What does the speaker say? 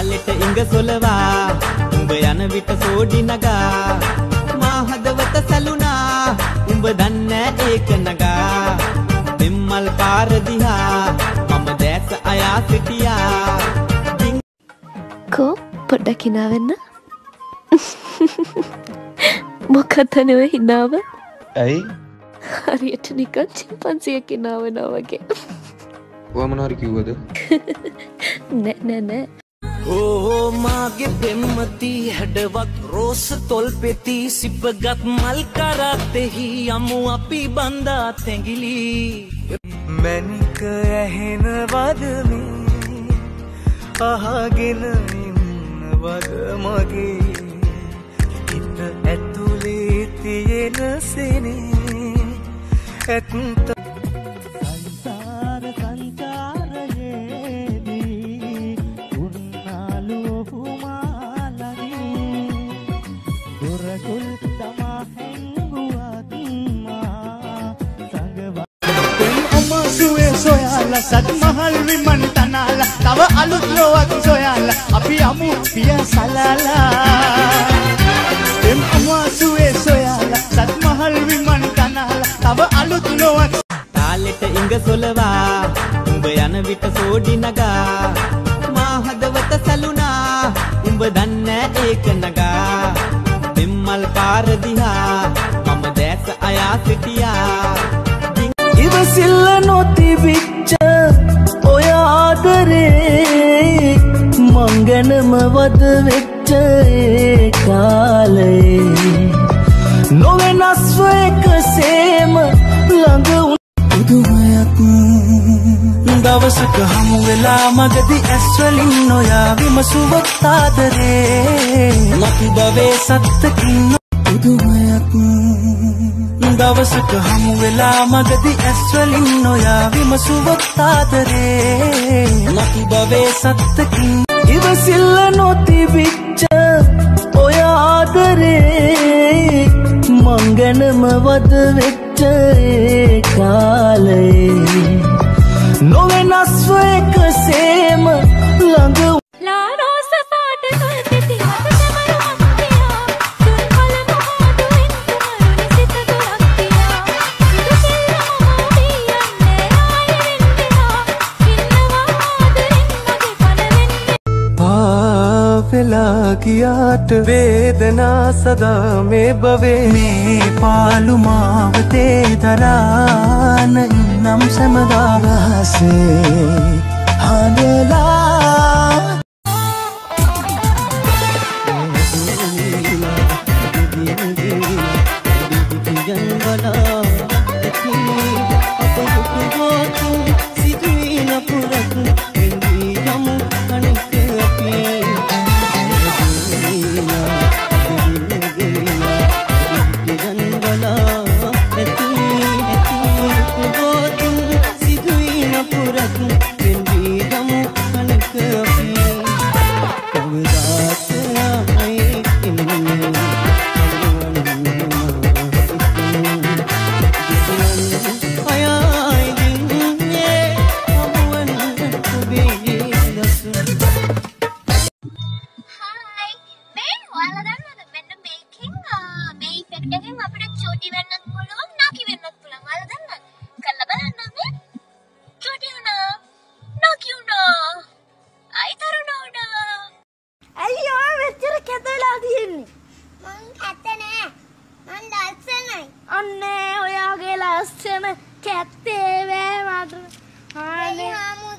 තාලෙට ඉඟ සොලවා උඹ යන විට සෝඩි නගා මා හදවත සැලුනා උඹ දන්නේ ඒක නගා දෙම්මල් පාර දිහා මම දැස අයා සිටියා කෝ පොඩ්ඩක් hina වෙන්න මොකක්ද නෙවෙයි hinaව ඇයි හරියට නිකන් චිම්පන්සියෙක් hina වෙනවා වගේ ඔයා මොනවාරි කිව්වද නෑ ඕ මාගේ පෙම්මති හැඩවත් රෝස තොල් පෙති සිපගත් මල් කරත්තෙහි යමු අපි බඳා තැඟිලි මැනික ඇහෙන වදමි අහගෙන ඉන්නවද මගේ හිත ඇතුලේ තියෙන සෙනේ ඇත්ත සංසාර සංචාරයේදී උන්නාලු පුමාලදී දුරකුල් තමා හැංගුවත් මා සංගවා සුවේ සොයාලා සත්මහල් විමන් තනාලා තව අලුත් ලෝවක් සොයාලා අපි යමු පිය සලාලා එම් අමාසුවේ සොයාලා සත්මහල් විමන් තනාලා තව අලුත් ලෝවක් තාලෙට ඉඟ සොලවා උඹ යන විට සෝඩි නගා මා හදවත සැලුනා උඹ දන්නේ ඒක නගා දෙම්මල් පාර දිහා මම දැස අයා සිටියා ඉවසිල්ල නොතිබිච්ච ඔය ආදරේ මංගනම වද වෙච්ච ඒ කාලේ නොවෙනස්ව එකසේම ළඟ පුදුමයක් දවසක හමු වෙලා මගදී ඇස්වලින් නොයා විමසුවත් ආදරේ මතු බවේ සත්තකින් පුදුමයක් දවසක හමු වෙලා මගදී ඇස්වලින් නොයා විමසුවත් ආදරේ මතු බවේ සත්තකින් ඉවසිල්ල නොතිබිච්ච ඔය ආදරේ මංගනම වද වෙච්ච ඒ කාලේ නොවෙනස්ව එකසේම ළඟ වෙලා ගියාට වේදනා සදා මේ බවේ මේ පාළු මාවතේ දරාන ඉන්නම් සමදා රහසේ හඬලා අන්නේ ඔයාගේ ලස්සන කැත්තේ වේ මට. හානේ